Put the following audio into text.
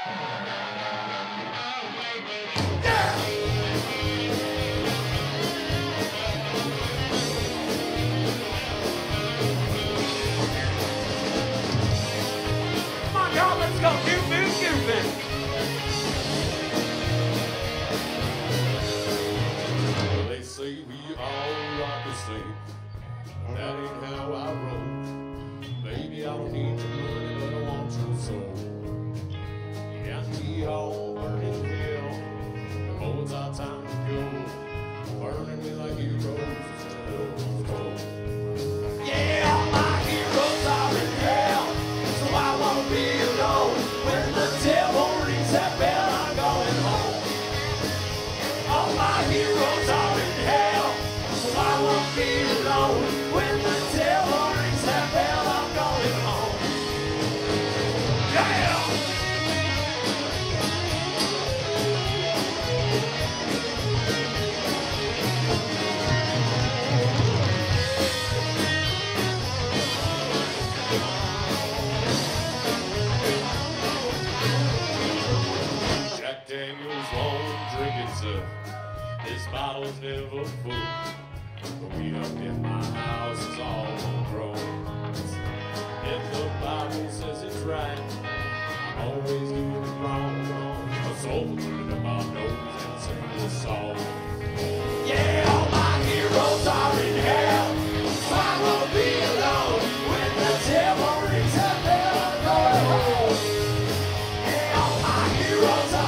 Let's go goofing, goofing. They say we all rock the same. That ain't how I roll. Baby, I don't need your money, but I want your soul. Yeah, we all burn in hell. And oh, it's our time to go. Burning me like heroes instead of gold. Yeah, all my heroes are in hell, so I won't be alone. When the devil rings that bell, I'm going home. All my heroes are in hell, so I won't be alone. When the devil rings that bell, I'm going home. Yeah! Jack Daniels won't drink it, sir. This bottle's never full. The weed up in my house is all grown. If the Bible says it's right, I'm always doing it wrong. A soul burning up my nose and sing this song. Yeah, all my heroes are in hell, so I won't be alone. When the devil rings that bell, I'm going home. Yeah, all my heroes are